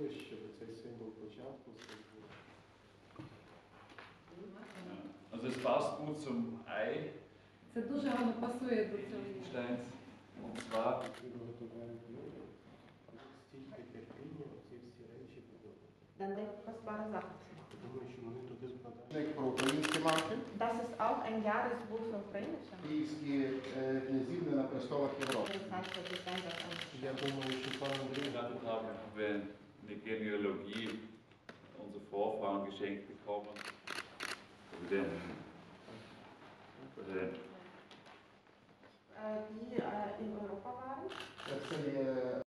хотілося, щоб цей символ початку служби. Also es passt gut zum Ei Це дуже гарно пасує до цього. Liechtensteins. Und zwar, Приготуваємо блюдо, але стільки терпіння, оці всі речі будуть. Dann denkt kostbare Sachen zu machen. Думаю, що вони туди складають. Як про українські марки, Das ist auch ein Jahresbuch für Ukrainische. київські князівни на престолах Європи. Interessant wird es sein, das anzuschauen. Я думаю, що пан Андрій gestattet haben, haben wir eine Genealogie unserer Vorfahren geschenkt bekommen. Die in Europa waren. Це є